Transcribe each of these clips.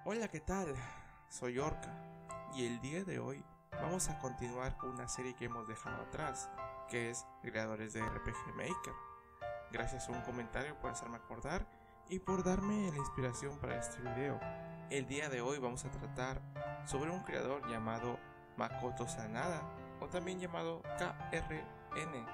Hola, ¿qué tal? Soy Orca y el día de hoy vamos a continuar con una serie que hemos dejado atrás, que es Creadores de RPG Maker. Gracias a un comentario por hacerme acordar y por darme la inspiración para este video. El día de hoy vamos a tratar sobre un creador llamado Makoto Sanada, o también llamado KRN.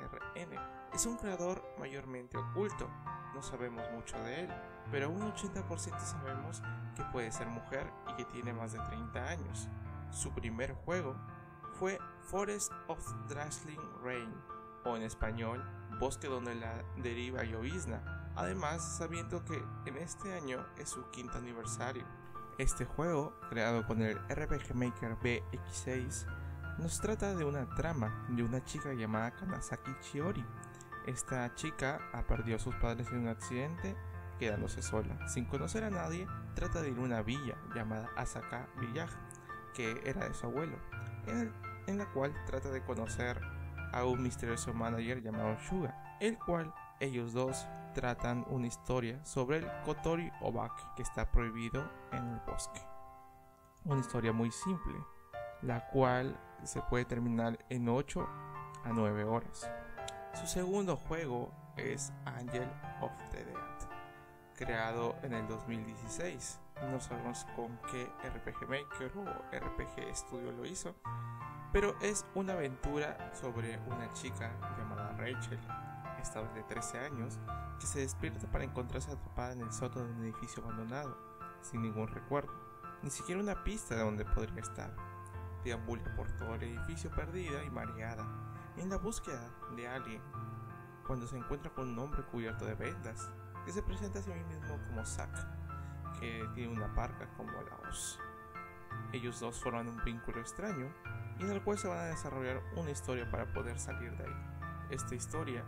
Es un creador mayormente oculto, no sabemos mucho de él, pero un 80% sabemos que puede ser mujer y que tiene más de 30 años. Su primer juego fue Forest of Dazzling Rain, o en español, Bosque donde la deriva llovizna, además sabiendo que en este año es su quinto aniversario. Este juego, creado con el RPG Maker BX6, nos trata de una trama de una chica llamada Kanazaki Chiori. Esta chica ha perdido a sus padres en un accidente, quedándose sola. Sin conocer a nadie, trata de ir a una villa llamada Asaka Village, que era de su abuelo, en la cual trata de conocer a un misterioso manager llamado Shuga, el cual ellos dos tratan una historia sobre el Kotori Obake, que está prohibido en el bosque. Una historia muy simple, la cual se puede terminar en 8 a 9 horas. Su segundo juego es Angel of the Dead, creado en el 2016. No sabemos con qué RPG Maker o RPG Studio lo hizo, pero es una aventura sobre una chica llamada Rachel, esta vez de 13 años, que se despierta para encontrarse atrapada en el sótano de un edificio abandonado, sin ningún recuerdo, ni siquiera una pista de donde podría estar. Deambula por todo el edificio perdida y mareada, en la búsqueda de alguien, cuando se encuentra con un hombre cubierto de vendas, que se presenta a sí mismo como Zack, que tiene una parca como la hoz. Ellos dos forman un vínculo extraño, y en el cual se van a desarrollar una historia para poder salir de ahí. Esta historia,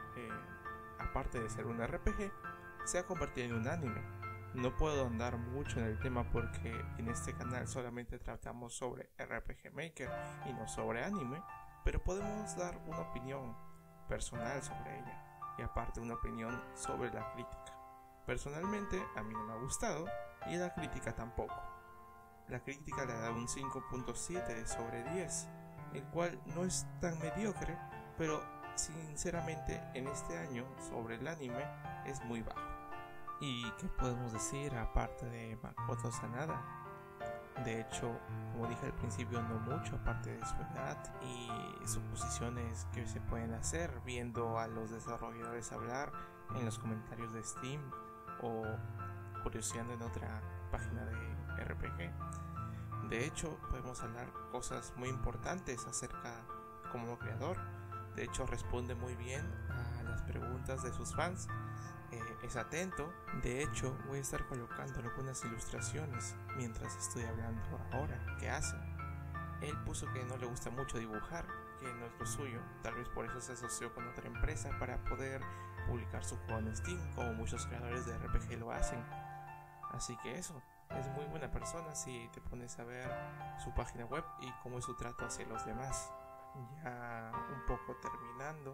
aparte de ser un RPG, se ha convertido en un anime. No puedo andar mucho en el tema porque en este canal solamente tratamos sobre RPG Maker y no sobre anime, pero podemos dar una opinión personal sobre ella, y aparte una opinión sobre la crítica. Personalmente a mí no me ha gustado y la crítica tampoco. La crítica le da un 5.7 sobre 10, el cual no es tan mediocre, pero sinceramente en este año sobre el anime es muy bajo. ¿Y qué podemos decir aparte de Makoto Sanada? De hecho, como dije al principio, no mucho aparte de su edad y suposiciones que se pueden hacer viendo a los desarrolladores hablar en los comentarios de Steam o curioseando en otra página de RPG. De hecho, podemos hablar cosas muy importantes acerca como creador. De hecho, responde muy bien a las preguntas de sus fans. Es atento. De hecho, voy a estar colocando algunas ilustraciones mientras estoy hablando ahora que hace. Él puso que no le gusta mucho dibujar, que no es lo suyo. Tal vez por eso se asoció con otra empresa para poder publicar su juego en Steam, como muchos creadores de RPG lo hacen. Así que eso, es muy buena persona si te pones a ver su página web y cómo es su trato hacia los demás. Ya un poco terminando,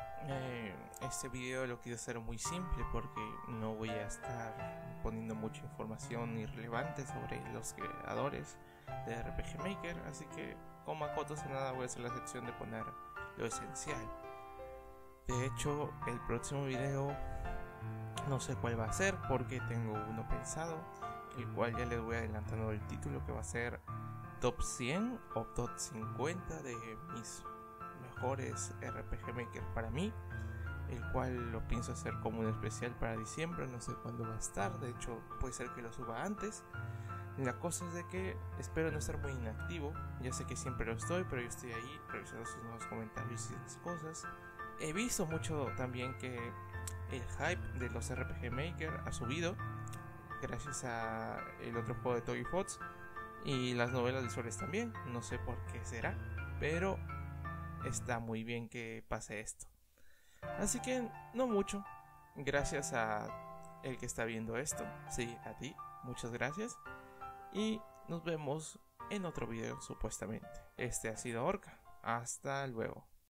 este video lo quiero hacer muy simple porque no voy a estar poniendo mucha información irrelevante sobre los creadores de RPG Maker, así que con Makoto Sanada voy a hacer la sección de poner lo esencial. De hecho, el próximo video no sé cuál va a ser porque tengo uno pensado, el cual ya les voy adelantando el título, que va a ser Top 100 o Top 50 de mis mejores RPG Maker para mí, el cual lo pienso hacer como un especial para diciembre. No sé cuándo va a estar, de hecho puede ser que lo suba antes. La cosa es de que espero no estar muy inactivo, ya sé que siempre lo estoy, pero yo estoy ahí revisando sus nuevos comentarios y las cosas. He visto mucho también que el hype de los RPG Maker ha subido gracias a el otro juego de Toby Fox y las novelas de Soles también. No sé por qué será, pero está muy bien que pase esto. Así que no mucho. Gracias a el que está viendo esto. Sí, a ti. Muchas gracias. Y nos vemos en otro video supuestamente. Este ha sido Orca. Hasta luego.